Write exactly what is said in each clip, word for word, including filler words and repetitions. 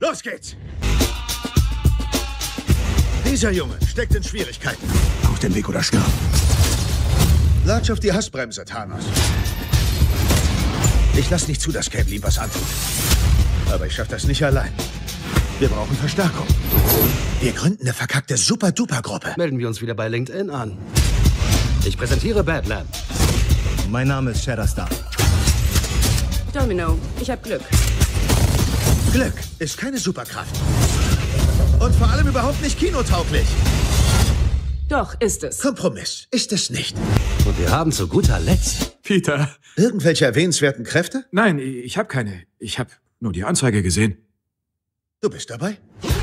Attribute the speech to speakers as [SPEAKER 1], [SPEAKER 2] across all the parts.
[SPEAKER 1] Los geht's! Dieser Junge steckt in Schwierigkeiten.
[SPEAKER 2] Auf den Weg oder stirb.
[SPEAKER 1] Latsch auf die Hassbremse, Thanos. Ich lass nicht zu, dass Cable ihm was antut. Aber ich schaff das nicht allein. Wir brauchen Verstärkung. Wir gründen eine verkackte Super-Duper-Gruppe.
[SPEAKER 3] Melden wir uns wieder bei LinkedIn an. Ich präsentiere Badland.
[SPEAKER 2] Mein Name ist Shatterstar.
[SPEAKER 4] Domino, ich hab Glück.
[SPEAKER 1] Glück ist keine Superkraft. Und vor allem überhaupt nicht kinotauglich.
[SPEAKER 4] Doch, ist es.
[SPEAKER 1] Kompromiss ist es nicht.
[SPEAKER 3] Und wir haben zu guter Letzt...
[SPEAKER 5] Peter.
[SPEAKER 1] Irgendwelche erwähnenswerten Kräfte?
[SPEAKER 5] Nein, ich habe keine. Ich habe nur die Anzeige gesehen.
[SPEAKER 1] Du bist dabei?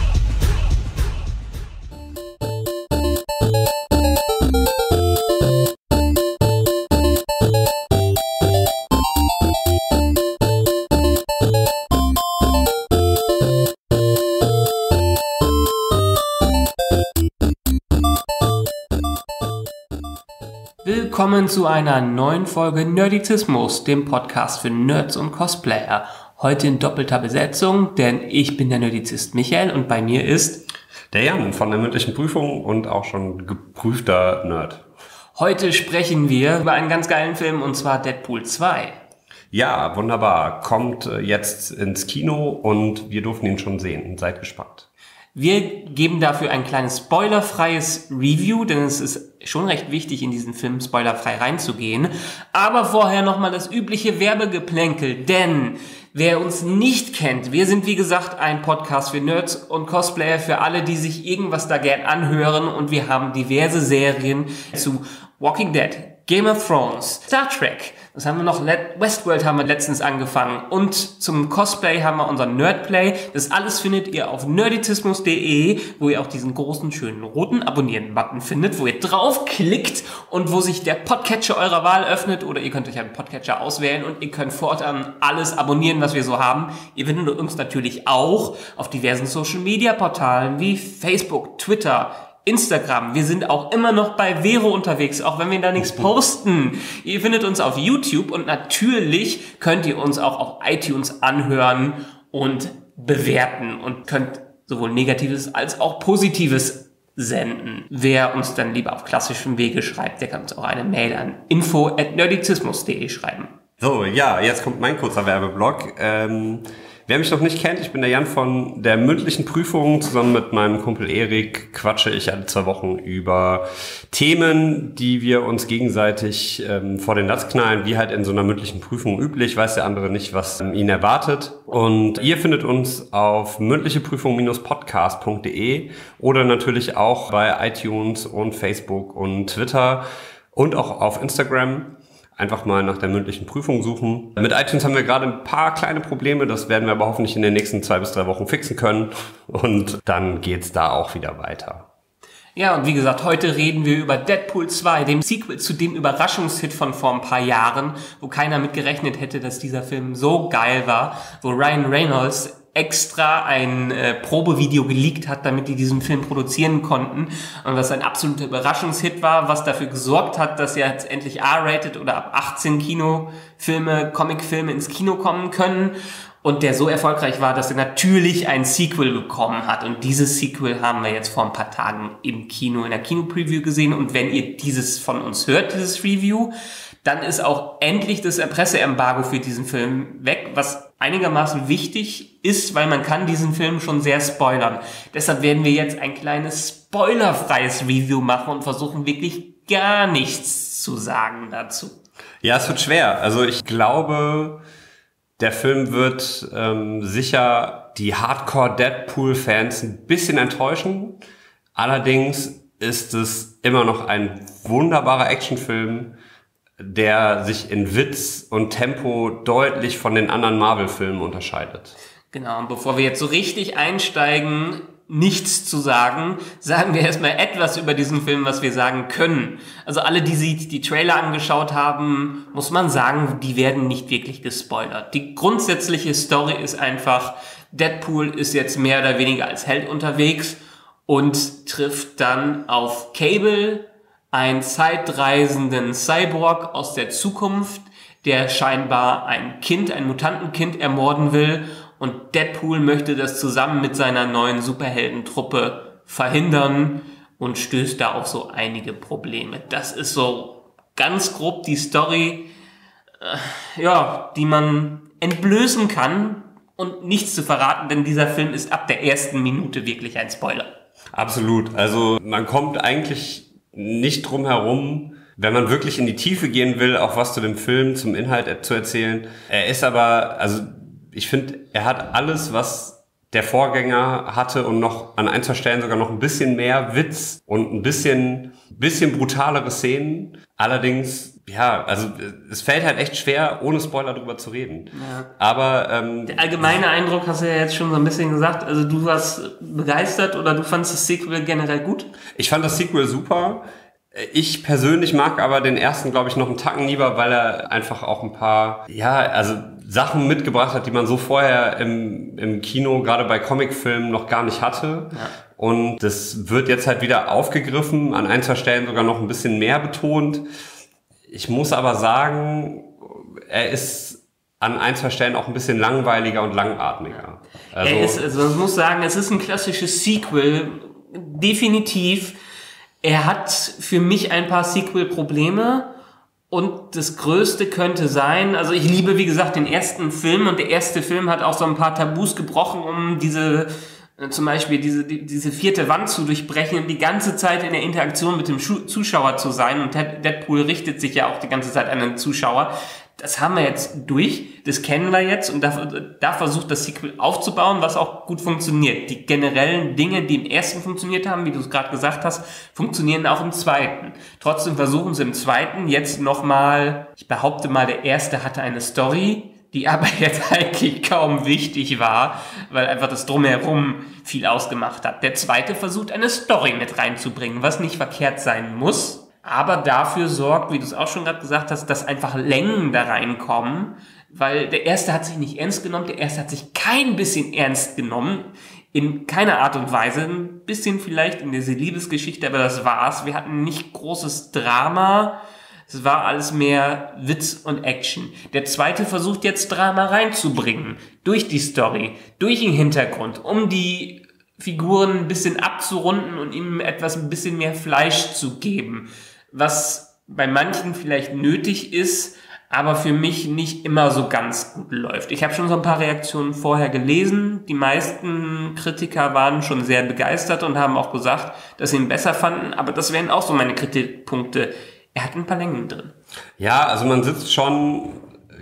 [SPEAKER 6] Willkommen zu einer neuen Folge Nerdizismus, dem Podcast für Nerds und Cosplayer. Heute in doppelter Besetzung, denn ich bin der Nerdizist Michael und bei mir ist...
[SPEAKER 7] der Jan von der mündlichen Prüfung und auch schon geprüfter Nerd.
[SPEAKER 6] Heute sprechen wir über einen ganz geilen Film und zwar Deadpool zwei.
[SPEAKER 7] Ja, wunderbar. Kommt jetzt ins Kino und wir durften ihn schon sehen. Seid gespannt.
[SPEAKER 6] Wir geben dafür ein kleines spoilerfreies Review, denn es ist schon recht wichtig, in diesen Film spoilerfrei reinzugehen. Aber vorher nochmal das übliche Werbegeplänkel, denn wer uns nicht kennt, wir sind wie gesagt ein Podcast für Nerds und Cosplayer, für alle, die sich irgendwas da gern anhören, und wir haben diverse Serien zu Walking Dead, Game of Thrones, Star Trek, das haben wir noch, Westworld haben wir letztens angefangen, und zum Cosplay haben wir unser Nerdplay. Das alles findet ihr auf nerdizismus punkt de, wo ihr auch diesen großen, schönen roten Abonnieren-Button findet, wo ihr draufklickt und wo sich der Podcatcher eurer Wahl öffnet, oder ihr könnt euch einen Podcatcher auswählen und ihr könnt fortan alles abonnieren, was wir so haben. Ihr findet uns natürlich auch auf diversen Social-Media-Portalen wie Facebook, Twitter, Instagram. Wir sind auch immer noch bei Vero unterwegs, auch wenn wir da nichts posten. Ihr findet uns auf YouTube und natürlich könnt ihr uns auch auf iTunes anhören und bewerten und könnt sowohl Negatives als auch Positives senden. Wer uns dann lieber auf klassischem Wege schreibt, der kann uns auch eine Mail an info at nerdizismus punkt de schreiben.
[SPEAKER 7] So, ja, jetzt kommt mein kurzer Werbeblock. Ähm, wer mich noch nicht kennt, ich bin der Jan von der mündlichen Prüfung. Zusammen mit meinem Kumpel Erik quatsche ich alle zwei Wochen über Themen, die wir uns gegenseitig ähm, vor den Latz knallen, wie halt in so einer mündlichen Prüfung üblich. Weiß der andere nicht, was ähm, ihn erwartet. Und ihr findet uns auf mündliche prüfung Bindestrich podcast punkt de oder natürlich auch bei iTunes und Facebook und Twitter und auch auf Instagram. Einfach mal nach der mündlichen Prüfung suchen. Mit iTunes haben wir gerade ein paar kleine Probleme, das werden wir aber hoffentlich in den nächsten zwei bis drei Wochen fixen können. Und dann geht's da auch wieder weiter.
[SPEAKER 6] Ja, und wie gesagt, heute reden wir über Deadpool zwei, dem Sequel zu dem Überraschungshit von vor ein paar Jahren, wo keiner mit gerechnet hätte, dass dieser Film so geil war, wo Ryan Reynolds extra ein äh, Probevideo geleakt hat, damit die diesen Film produzieren konnten, und was ein absoluter Überraschungshit war, was dafür gesorgt hat, dass jetzt endlich R-rated oder ab achtzehn Kinofilme, Comicfilme ins Kino kommen können, und der so erfolgreich war, dass er natürlich ein Sequel bekommen hat, und dieses Sequel haben wir jetzt vor ein paar Tagen im Kino, in der Kino-Preview gesehen, und wenn ihr dieses von uns hört, dieses Review, dann ist auch endlich das Presseembargo für diesen Film weg, was einigermaßen wichtig ist, weil man kann diesen Film schon sehr spoilern. Deshalb werden wir jetzt ein kleines spoilerfreies Review machen und versuchen wirklich gar nichts zu sagen dazu.
[SPEAKER 7] Ja, es wird schwer. Also ich glaube, der Film wird ähm, sicher die Hardcore-Deadpool-Fans ein bisschen enttäuschen. Allerdings ist es immer noch ein wunderbarer Actionfilm, der sich in Witz und Tempo deutlich von den anderen Marvel-Filmen unterscheidet.
[SPEAKER 6] Genau, und bevor wir jetzt so richtig einsteigen, nichts zu sagen, sagen wir erstmal etwas über diesen Film, was wir sagen können. Also alle, die sich die Trailer angeschaut haben, muss man sagen, die werden nicht wirklich gespoilert. Die grundsätzliche Story ist einfach, Deadpool ist jetzt mehr oder weniger als Held unterwegs und trifft dann auf Cable, einen zeitreisenden Cyborg aus der Zukunft, der scheinbar ein Kind, ein Mutantenkind ermorden will und Deadpool möchte das zusammen mit seiner neuen Superheldentruppe verhindern und stößt da auf so einige Probleme. Das ist so ganz grob die Story, äh, ja, die man entblößen kann und nichts zu verraten, denn dieser Film ist ab der ersten Minute wirklich ein Spoiler.
[SPEAKER 7] Absolut. Also man kommt eigentlich nicht drum herum, wenn man wirklich in die Tiefe gehen will, auch was zu dem Film, zum Inhalt zu erzählen. Er ist aber, also ich finde, er hat alles, was der Vorgänger hatte und noch an ein, zwei Stellen sogar noch ein bisschen mehr Witz und ein bisschen, bisschen brutalere Szenen. Allerdings, ja, also es fällt halt echt schwer, ohne Spoiler drüber zu reden. Ja. Aber ähm,
[SPEAKER 6] der allgemeine Eindruck hast du ja jetzt schon so ein bisschen gesagt. Also du warst begeistert oder du fandst das Sequel generell gut?
[SPEAKER 7] Ich fand das Sequel super. Ich persönlich mag aber den ersten, glaube ich, noch einen Tacken lieber, weil er einfach auch ein paar, ja, also Sachen mitgebracht hat, die man so vorher im, im Kino, gerade bei Comicfilmen, noch gar nicht hatte. Ja. Und das wird jetzt halt wieder aufgegriffen, an ein, zwei Stellen sogar noch ein bisschen mehr betont. Ich muss aber sagen, er ist an ein, zwei Stellen auch ein bisschen langweiliger und langatmiger.
[SPEAKER 6] Also, er ist, also man muss sagen, es ist ein klassisches Sequel, definitiv. Er hat für mich ein paar Sequel-Probleme und das Größte könnte sein, also ich liebe, wie gesagt, den ersten Film und der erste Film hat auch so ein paar Tabus gebrochen, um diese, zum Beispiel diese, diese vierte Wand zu durchbrechen und die ganze Zeit in der Interaktion mit dem Zuschauer zu sein, und Deadpool richtet sich ja auch die ganze Zeit an den Zuschauer. Das haben wir jetzt durch, das kennen wir jetzt, und da, da versucht das Sequel aufzubauen, was auch gut funktioniert. Die generellen Dinge, die im ersten funktioniert haben, wie du es gerade gesagt hast, funktionieren auch im zweiten. Trotzdem versuchen sie im zweiten jetzt nochmal, ich behaupte mal, der erste hatte eine Story, die aber jetzt eigentlich kaum wichtig war, weil einfach das Drumherum viel ausgemacht hat. Der zweite versucht eine Story mit reinzubringen, was nicht verkehrt sein muss, aber dafür sorgt, wie du es auch schon gerade gesagt hast, dass einfach Längen da reinkommen, weil der erste hat sich nicht ernst genommen, der erste hat sich kein bisschen ernst genommen, in keiner Art und Weise, ein bisschen vielleicht in dieser Liebesgeschichte, aber das war's. Wir hatten nicht großes Drama, es war alles mehr Witz und Action. Der zweite versucht jetzt Drama reinzubringen, durch die Story, durch den Hintergrund, um die Figuren ein bisschen abzurunden und ihm etwas ein bisschen mehr Fleisch zu geben, was bei manchen vielleicht nötig ist, aber für mich nicht immer so ganz gut läuft. Ich habe schon so ein paar Reaktionen vorher gelesen. Die meisten Kritiker waren schon sehr begeistert und haben auch gesagt, dass sie ihn besser fanden, aber das wären auch so meine Kritikpunkte. Er hat ein paar Längen drin.
[SPEAKER 7] Ja, also man sitzt schon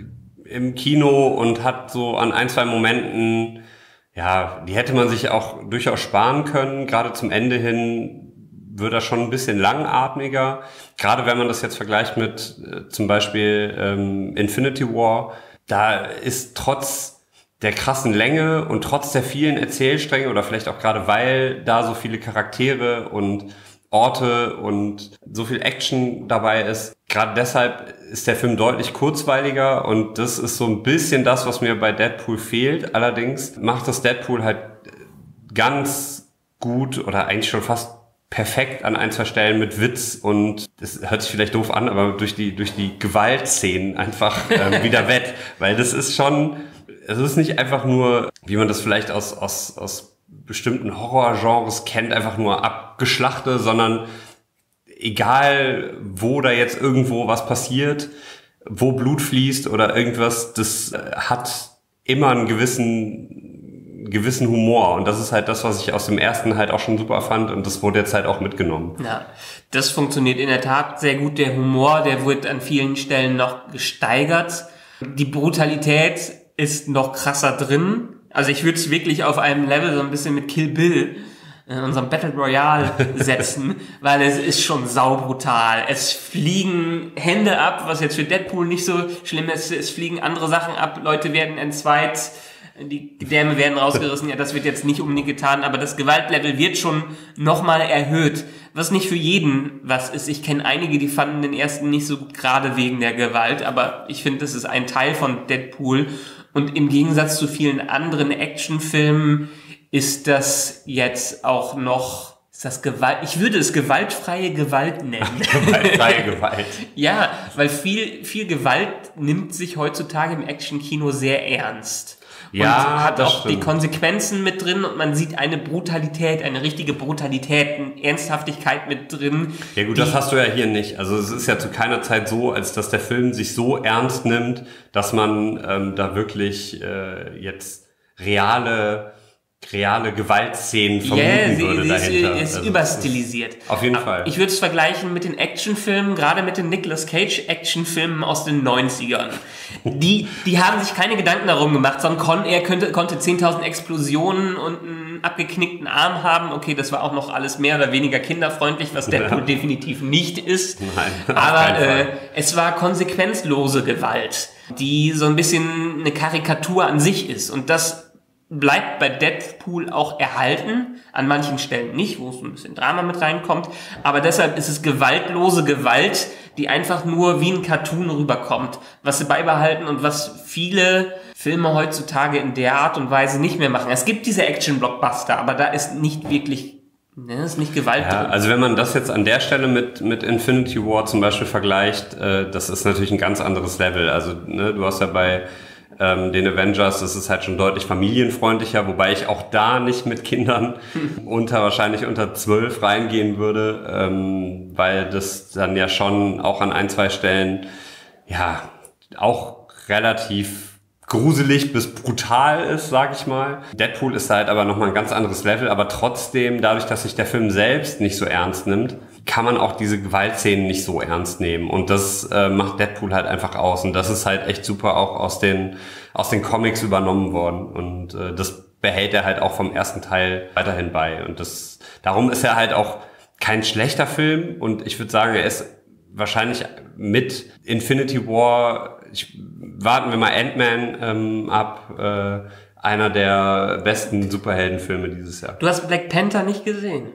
[SPEAKER 7] im Kino und hat so an ein, zwei Momenten, ja, die hätte man sich auch durchaus sparen können. Gerade zum Ende hin wird er schon ein bisschen langatmiger. Gerade wenn man das jetzt vergleicht mit äh, zum Beispiel ähm, Infinity War, da ist trotz der krassen Länge und trotz der vielen Erzählstränge oder vielleicht auch gerade weil da so viele Charaktere und Orte und so viel Action dabei ist, gerade deshalb ist der Film deutlich kurzweiliger, und das ist so ein bisschen das, was mir bei Deadpool fehlt. Allerdings macht das Deadpool halt ganz gut oder eigentlich schon fast perfekt an ein, zwei Stellen mit Witz, und das hört sich vielleicht doof an, aber durch die durch die Gewaltszenen einfach äh, wieder wett, weil das ist schon, es ist nicht einfach nur, wie man das vielleicht aus aus aus bestimmten Horrorgenres kennt, einfach nur Abgeschlachte, sondern egal, wo da jetzt irgendwo was passiert, wo Blut fließt oder irgendwas, das hat immer einen gewissen, gewissen Humor. Und das ist halt das, was ich aus dem ersten halt auch schon super fand, und das wurde jetzt halt auch mitgenommen.
[SPEAKER 6] Ja, das funktioniert in der Tat sehr gut. Der Humor, der wird an vielen Stellen noch gesteigert. Die Brutalität ist noch krasser drin. Also ich würde es wirklich auf einem Level so ein bisschen mit Kill Bill, in unserem Battle Royale, setzen, weil es ist schon saubrutal. Es fliegen Hände ab, was jetzt für Deadpool nicht so schlimm ist. Es fliegen andere Sachen ab, Leute werden entzweit, die Gedärme werden rausgerissen. Ja, das wird jetzt nicht unbedingt getan, aber das Gewaltlevel wird schon nochmal erhöht, was nicht für jeden was ist. Ich kenne einige, die fanden den ersten nicht so gut, gerade wegen der Gewalt, aber ich finde, das ist ein Teil von Deadpool. Und im Gegensatz zu vielen anderen Actionfilmen ist das jetzt auch noch, ist das Gewalt, ich würde es gewaltfreie Gewalt nennen.
[SPEAKER 7] Gewaltfreie Gewalt.
[SPEAKER 6] Ja, weil viel, viel Gewalt nimmt sich heutzutage im Actionkino sehr ernst. und
[SPEAKER 7] ja,
[SPEAKER 6] hat auch
[SPEAKER 7] stimmt.
[SPEAKER 6] die Konsequenzen mit drin und man sieht eine Brutalität, eine richtige Brutalität, eine Ernsthaftigkeit mit drin.
[SPEAKER 7] Ja gut, das hast du ja hier nicht. Also es ist ja zu keiner Zeit so, als dass der Film sich so ernst nimmt, dass man ähm, da wirklich äh, jetzt reale reale Gewaltszenen vermuten
[SPEAKER 6] yeah, sie,
[SPEAKER 7] würde
[SPEAKER 6] sie
[SPEAKER 7] dahinter.
[SPEAKER 6] Ist, ist
[SPEAKER 7] also
[SPEAKER 6] überstilisiert.
[SPEAKER 7] Ist auf jeden
[SPEAKER 6] Aber
[SPEAKER 7] Fall.
[SPEAKER 6] Ich würde es vergleichen mit den Actionfilmen, gerade mit den Nicolas Cage Actionfilmen aus den neunzigern. Die, die haben sich keine Gedanken darum gemacht, sondern kon, er könnte, konnte zehntausend Explosionen und einen abgeknickten Arm haben. Okay, das war auch noch alles mehr oder weniger kinderfreundlich, was Deadpool ja. definitiv nicht ist.
[SPEAKER 7] Nein,
[SPEAKER 6] aber äh, es war konsequenzlose Gewalt, die so ein bisschen eine Karikatur an sich ist. Und das bleibt bei Deadpool auch erhalten, an manchen Stellen nicht, wo es ein bisschen Drama mit reinkommt, aber deshalb ist es gewaltlose Gewalt, die einfach nur wie ein Cartoon rüberkommt, was sie beibehalten und was viele Filme heutzutage in der Art und Weise nicht mehr machen. Es gibt diese Action-Blockbuster, aber da ist nicht wirklich, ne, ist nicht Gewalt
[SPEAKER 7] ja,
[SPEAKER 6] drin.
[SPEAKER 7] Also wenn man das jetzt an der Stelle mit mit Infinity War zum Beispiel vergleicht, äh, das ist natürlich ein ganz anderes Level. Also ne, du hast ja bei Ähm, den Avengers, das ist halt schon deutlich familienfreundlicher, wobei ich auch da nicht mit Kindern unter wahrscheinlich unter zwölf reingehen würde, ähm, weil das dann ja schon auch an ein, zwei Stellen ja auch relativ gruselig bis brutal ist, sag ich mal. Deadpool ist halt aber nochmal ein ganz anderes Level, aber trotzdem, dadurch, dass sich der Film selbst nicht so ernst nimmt, kann man auch diese Gewaltszenen nicht so ernst nehmen. Und das äh, macht Deadpool halt einfach aus. Und das ist halt echt super auch aus den aus den Comics übernommen worden. Und äh, das behält er halt auch vom ersten Teil weiterhin bei. Und das darum ist er halt auch kein schlechter Film. Und ich würde sagen, er ist wahrscheinlich mit Infinity War, ich, warten wir mal Ant-Man ähm, ab, äh, einer der besten Superheldenfilme dieses Jahr.
[SPEAKER 6] Du hast Black Panther nicht gesehen?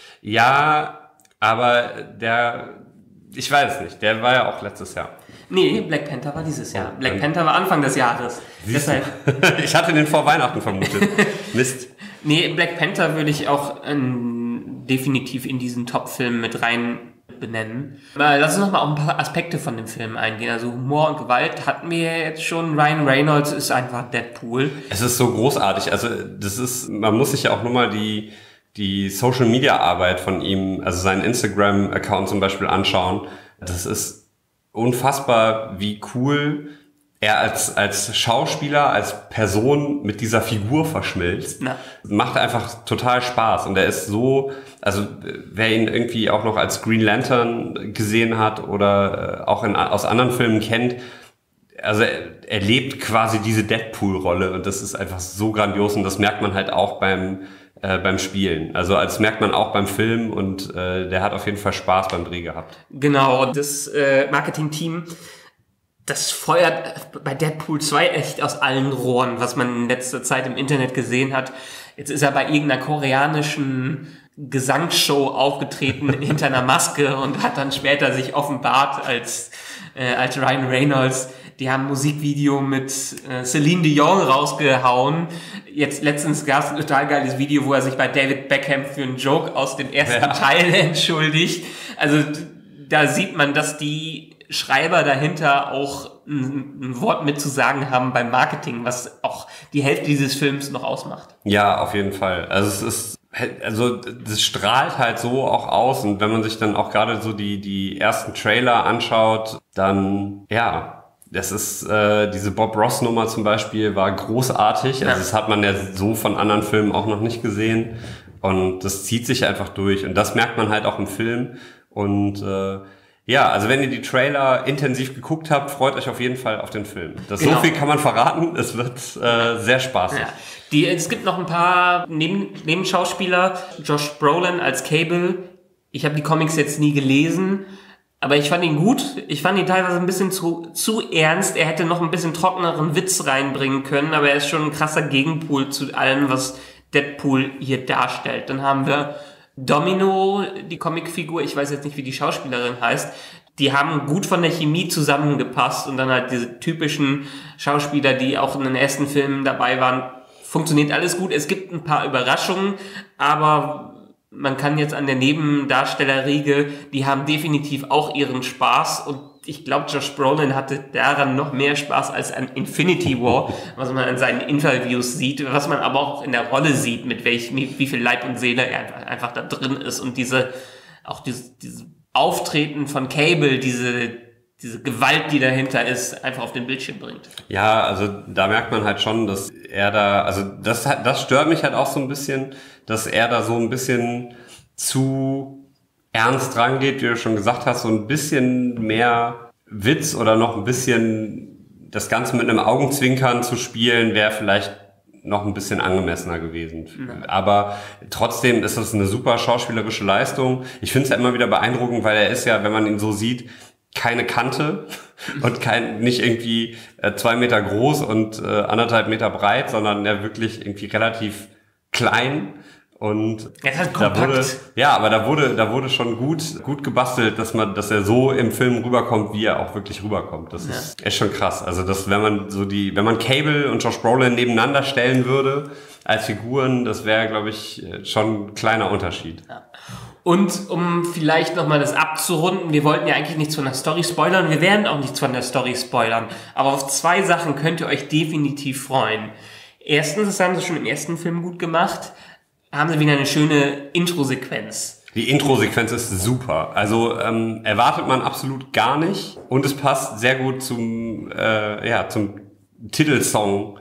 [SPEAKER 7] Ja, aber der, ich weiß nicht, der war ja auch letztes Jahr.
[SPEAKER 6] Nee, Black Panther war dieses Jahr. Black Panther war Anfang des Jahres. Deshalb.
[SPEAKER 7] Ich hatte den vor Weihnachten vermutet. Mist.
[SPEAKER 6] Nee, Black Panther würde ich auch ähm, definitiv in diesen Top-Film mit rein benennen. Lass uns nochmal auf ein paar Aspekte von dem Film eingehen. Also Humor und Gewalt hatten wir jetzt schon. Ryan Reynolds ist einfach Deadpool.
[SPEAKER 7] Es ist so großartig. Also das ist, man muss sich ja auch nur mal die die Social-Media-Arbeit von ihm, also seinen Instagram-Account zum Beispiel anschauen. Das ist unfassbar, wie cool er als als Schauspieler, als Person mit dieser Figur verschmilzt. Na. Macht einfach total Spaß. Und er ist so, also wer ihn irgendwie auch noch als Green Lantern gesehen hat oder auch in, aus anderen Filmen kennt, also er, er lebt quasi diese Deadpool-Rolle und das ist einfach so grandios und das merkt man halt auch beim Äh, beim Spielen. Also das merkt man auch beim Film und äh, der hat auf jeden Fall Spaß beim Dreh gehabt.
[SPEAKER 6] Genau, und das äh, Marketing-Team, das feuert bei Deadpool zwei echt aus allen Rohren, was man in letzter Zeit im Internet gesehen hat. Jetzt ist er bei irgendeiner koreanischen Gesangsshow aufgetreten hinter einer Maske und hat dann später sich offenbart als, äh, als Ryan Reynolds. Die haben ein Musikvideo mit äh, Celine Dion rausgehauen. Jetzt letztens gab es ein total geiles Video, wo er sich bei David Beckham für einen Joke aus dem ersten ja. Teil entschuldigt. Also da sieht man, dass die Schreiber dahinter auch ein, ein Wort mit zu sagen haben beim Marketing, was auch die Hälfte dieses Films noch ausmacht.
[SPEAKER 7] Ja, auf jeden Fall. Also es ist also das strahlt halt so auch aus und wenn man sich dann auch gerade so die die ersten Trailer anschaut, dann ja, das ist äh, diese Bob Ross Nummer zum Beispiel war großartig. Also das hat man ja so von anderen Filmen auch noch nicht gesehen und das zieht sich einfach durch und das merkt man halt auch im Film und äh, ja, also wenn ihr die Trailer intensiv geguckt habt, freut euch auf jeden Fall auf den Film. Das genau. So viel kann man verraten, es wird äh, sehr spaßig. Ja.
[SPEAKER 6] Die, es gibt noch ein paar Neben, Nebenschauspieler, Josh Brolin als Cable. Ich habe die Comics jetzt nie gelesen, aber ich fand ihn gut. Ich fand ihn teilweise ein bisschen zu, zu ernst. Er hätte noch ein bisschen trockeneren Witz reinbringen können, aber er ist schon ein krasser Gegenpol zu allem, was Deadpool hier darstellt. Dann haben wir Domino, die Comicfigur, ich weiß jetzt nicht, wie die Schauspielerin heißt, die haben gut von der Chemie zusammengepasst und dann halt diese typischen Schauspieler, die auch in den ersten Filmen dabei waren, funktioniert alles gut. Es gibt ein paar Überraschungen, aber man kann jetzt an der Nebendarstellerriege, die haben definitiv auch ihren Spaß und ich glaube, Josh Brolin hatte daran noch mehr Spaß als an Infinity War, was man in seinen Interviews sieht, was man aber auch in der Rolle sieht, mit welch, wie viel Leib und Seele er einfach, einfach da drin ist und diese, auch dieses, dieses Auftreten von Cable, diese, diese Gewalt, die dahinter ist, einfach auf den Bildschirm bringt.
[SPEAKER 7] Ja, also da merkt man halt schon, dass er da, also das, das stört mich halt auch so ein bisschen, dass er da so ein bisschen zu ernst rangeht, wie du schon gesagt hast, so ein bisschen mehr Witz oder noch ein bisschen das Ganze mit einem Augenzwinkern zu spielen, wäre vielleicht noch ein bisschen angemessener gewesen. Ja. Aber trotzdem ist das eine super schauspielerische Leistung. Ich finde es ja immer wieder beeindruckend, weil er ist ja, wenn man ihn so sieht, keine Kante und kein nicht irgendwie äh, zwei Meter groß und äh, anderthalb Meter breit, sondern er wirklich irgendwie relativ klein. Und
[SPEAKER 6] er ist halt
[SPEAKER 7] da wurde, ja, aber da wurde, da wurde schon gut, gut gebastelt, dass man, dass er so im Film rüberkommt, wie er auch wirklich rüberkommt. Das ja. ist echt schon krass. Also, das, wenn man so die, wenn man Cable und Josh Brolin nebeneinander stellen würde, als Figuren, das wäre, glaube ich, schon ein kleiner Unterschied.
[SPEAKER 6] Ja. Und um vielleicht nochmal das abzurunden, wir wollten ja eigentlich nichts von der Story spoilern, wir werden auch nichts von der Story spoilern, aber auf zwei Sachen könnt ihr euch definitiv freuen. Erstens, das haben sie schon im ersten Film gut gemacht, haben sie wieder eine schöne Intro-Sequenz.
[SPEAKER 7] Die Intro-Sequenz ist super. Also ähm, erwartet man absolut gar nicht. Und es passt sehr gut zum, äh, ja, zum Titelsong,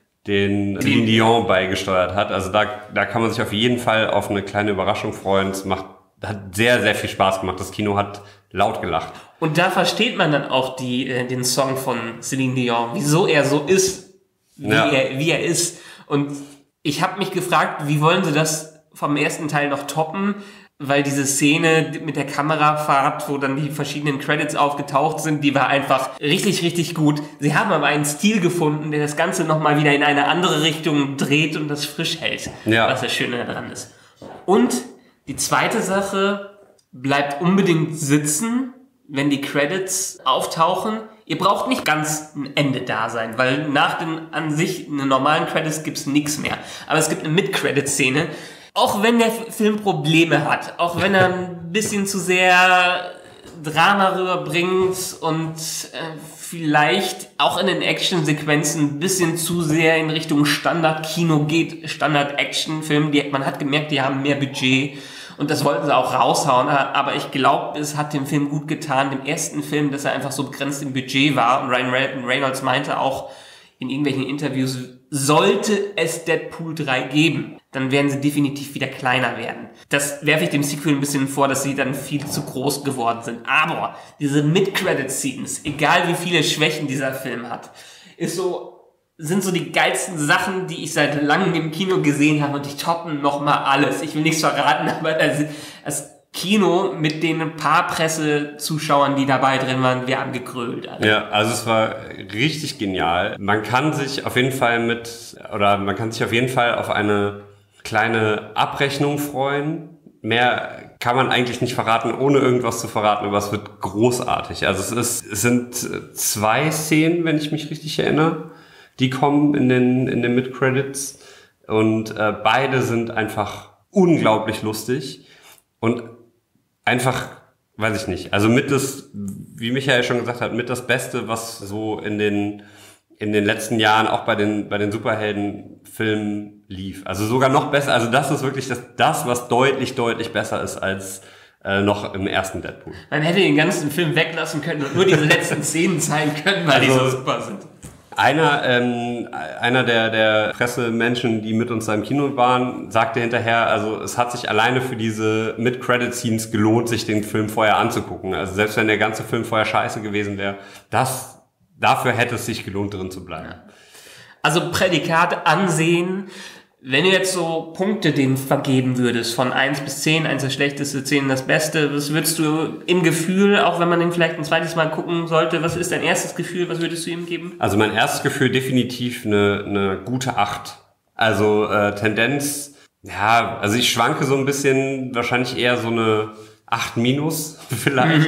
[SPEAKER 7] den Celine Dion beigesteuert hat. Also da, da kann man sich auf jeden Fall auf eine kleine Überraschung freuen. Es macht, hat sehr, sehr viel Spaß gemacht. Das Kino hat laut gelacht.
[SPEAKER 6] Und da versteht man dann auch die, äh, den Song von Celine Dion, wieso er so ist, wie, ja. er, wie er ist. Und ich habe mich gefragt, wie wollen sie das vom ersten Teil noch toppen? Weil diese Szene mit der Kamerafahrt, wo dann die verschiedenen Credits aufgetaucht sind, die war einfach richtig, richtig gut. Sie haben aber einen Stil gefunden, der das Ganze nochmal wieder in eine andere Richtung dreht und das frisch hält, ja. was das Schöne daran ist. Und die zweite Sache, bleibt unbedingt sitzen, wenn die Credits auftauchen. Ihr braucht nicht ganz ein Ende da sein, weil nach den an sich einen normalen Credits gibt's nichts mehr. Aber es gibt eine Mid-Credit-Szene. Auch wenn der Film Probleme hat, auch wenn er ein bisschen zu sehr Drama rüberbringt und äh, vielleicht auch in den Action-Sequenzen ein bisschen zu sehr in Richtung Standard-Kino geht, Standard-Action-Film. Man hat gemerkt, die haben mehr Budget. Und das wollten sie auch raushauen, aber ich glaube, es hat dem Film gut getan, dem ersten Film, dass er einfach so begrenzt im Budget war. Und Ryan Reynolds meinte auch in irgendwelchen Interviews, sollte es Deadpool drei geben, dann werden sie definitiv wieder kleiner werden. Das werfe ich dem Sequel ein bisschen vor, dass sie dann viel zu groß geworden sind. Aber diese Mid-Credit-Scenes, egal wie viele Schwächen dieser Film hat, ist so... sind so die geilsten Sachen, die ich seit langem im Kino gesehen habe und die toppen nochmal alles. Ich will nichts verraten, aber das, das Kino mit den paar Pressezuschauern, die dabei drin waren, wir haben gegrölt. Also.
[SPEAKER 7] Ja, also es war richtig genial. Man kann sich auf jeden Fall mit, oder man kann sich auf jeden Fall auf eine kleine Abrechnung freuen. Mehr kann man eigentlich nicht verraten, ohne irgendwas zu verraten, aber es wird großartig. Also es ist, es sind zwei Szenen, wenn ich mich richtig erinnere, die kommen in den in den Mid-Credits und äh, beide sind einfach unglaublich lustig und einfach, weiß ich nicht, also mit das, wie Michael schon gesagt hat, mit das Beste, was so in den in den letzten Jahren auch bei den bei den Superheldenfilmen lief. Also sogar noch besser, also das ist wirklich das, das was deutlich, deutlich besser ist als äh, noch im ersten Deadpool.
[SPEAKER 6] Man hätte den ganzen Film weglassen können und nur diese letzten Szenen zeigen können, weil also, die so super sind.
[SPEAKER 7] Einer, ähm, einer der, der Pressemenschen, die mit uns da im Kino waren, sagte hinterher, also es hat sich alleine für diese Mid-Credit-Scenes gelohnt, sich den Film vorher anzugucken. Also selbst wenn der ganze Film vorher scheiße gewesen wäre, das, dafür hätte es sich gelohnt, drin zu bleiben.
[SPEAKER 6] Also Prädikat ansehen. Wenn du jetzt so Punkte dem vergeben würdest, von eins bis zehn, eins das schlechteste, zehn das Beste, was würdest du im Gefühl, auch wenn man den vielleicht ein zweites Mal gucken sollte, was ist dein erstes Gefühl, was würdest du ihm geben?
[SPEAKER 7] Also mein erstes Gefühl definitiv eine, eine gute acht. Also äh, Tendenz, ja, also ich schwanke so ein bisschen, wahrscheinlich eher so eine acht minus vielleicht,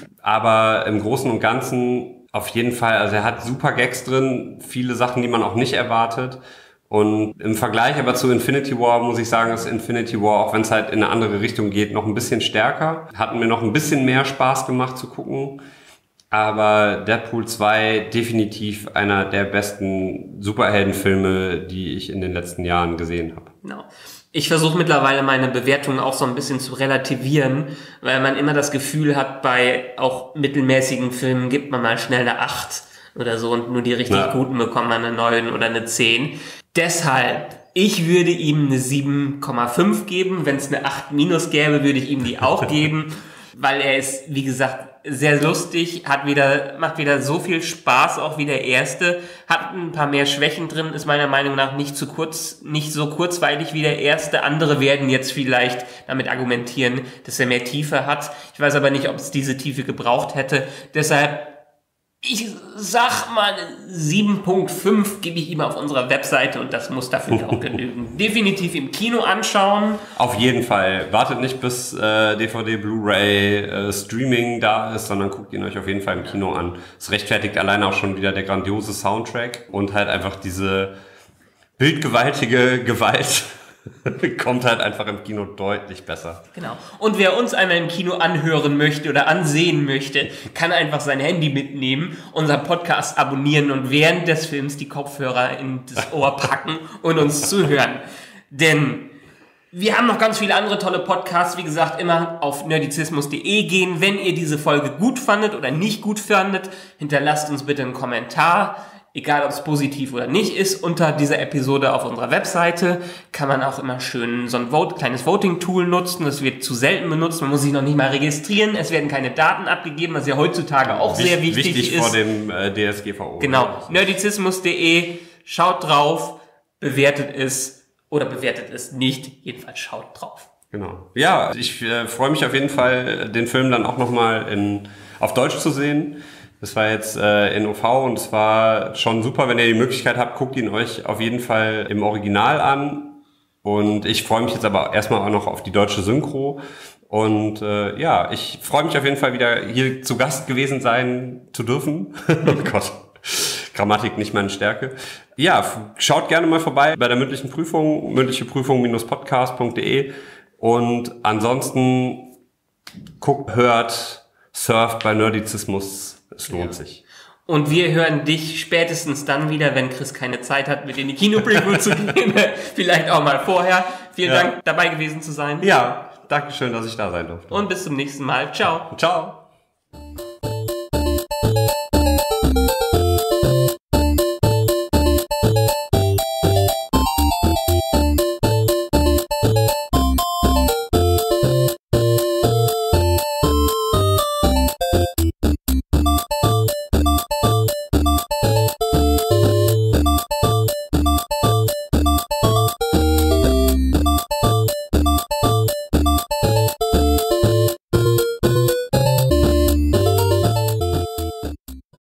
[SPEAKER 7] aber im Großen und Ganzen auf jeden Fall, also er hat super Gags drin, viele Sachen, die man auch nicht erwartet. Und im Vergleich aber zu Infinity War muss ich sagen, ist Infinity War, auch wenn es halt in eine andere Richtung geht, noch ein bisschen stärker. Hat mir noch ein bisschen mehr Spaß gemacht zu gucken. Aber Deadpool zwei definitiv einer der besten Superheldenfilme, die ich in den letzten Jahren gesehen habe.
[SPEAKER 6] Genau. Ich versuche mittlerweile meine Bewertungen auch so ein bisschen zu relativieren, weil man immer das Gefühl hat, bei auch mittelmäßigen Filmen gibt man mal schnell eine acht oder so und nur die richtig ja. guten bekommen man eine neun oder eine zehn. Deshalb, ich würde ihm eine sieben Komma fünf geben. Wenn es eine acht minus gäbe, würde ich ihm die auch geben, weil er ist, wie gesagt, sehr lustig, hat wieder, macht wieder so viel Spaß, auch wie der erste, hat ein paar mehr Schwächen drin, ist meiner Meinung nach nicht zu kurz, nicht so kurzweilig wie der erste. Andere werden jetzt vielleicht damit argumentieren, dass er mehr Tiefe hat. Ich weiß aber nicht, ob es diese Tiefe gebraucht hätte. Deshalb, ich sag mal, sieben Komma fünf gebe ich ihm auf unserer Webseite und das muss dafür auch genügen. Definitiv im Kino anschauen.
[SPEAKER 7] Auf jeden Fall. Wartet nicht bis äh, D V D, Blu-ray, äh, Streaming da ist, sondern guckt ihn euch auf jeden Fall im Kino an. Es rechtfertigt alleine auch schon wieder der grandiose Soundtrack und halt einfach diese bildgewaltige Gewalt. Kommt halt einfach im Kino deutlich besser.
[SPEAKER 6] Genau. Und wer uns einmal im Kino anhören möchte oder ansehen möchte, kann einfach sein Handy mitnehmen, unseren Podcast abonnieren und während des Films die Kopfhörer in das Ohr packen und uns zuhören. Denn wir haben noch ganz viele andere tolle Podcasts. Wie gesagt, immer auf nerdizismus punkt de gehen. Wenn ihr diese Folge gut fandet oder nicht gut fandet, hinterlasst uns bitte einen Kommentar. Egal, ob es positiv oder nicht ist, unter dieser Episode auf unserer Webseite kann man auch immer schön so ein Vote, kleines Voting-Tool nutzen. Das wird zu selten benutzt. Man muss sich noch nicht mal registrieren. Es werden keine Daten abgegeben, was ja heutzutage auch Wicht, sehr wichtig,
[SPEAKER 7] wichtig ist. Wichtig vor dem äh, D S G V O.
[SPEAKER 6] Genau. nerdizismus punkt de. Schaut drauf, bewertet es oder bewertet es nicht. Jedenfalls schaut drauf.
[SPEAKER 7] Genau. Ja, ich äh, freue mich auf jeden Fall, den Film dann auch nochmal in auf Deutsch zu sehen. Das war jetzt äh, in O V und es war schon super, wenn ihr die Möglichkeit habt, guckt ihn euch auf jeden Fall im Original an. Und ich freue mich jetzt aber erstmal auch noch auf die deutsche Synchro. Und äh, ja, ich freue mich auf jeden Fall wieder hier zu Gast gewesen sein zu dürfen. Oh Gott, Grammatik nicht meine Stärke. Ja, schaut gerne mal vorbei bei der mündlichen Prüfung, mündliche Prüfung Podcast punkt de. Und ansonsten guckt, hört, surft bei Nerdizismus. Es lohnt ja. sich.
[SPEAKER 6] Und wir hören dich spätestens dann wieder, wenn Chris keine Zeit hat, mit in die Kino-Preview zu gehen. Vielleicht auch mal vorher. Vielen ja. Dank, dabei gewesen zu sein.
[SPEAKER 7] Ja, danke schön, dass ich da sein durfte.
[SPEAKER 6] Und bis zum nächsten Mal. Ciao.
[SPEAKER 7] Ciao.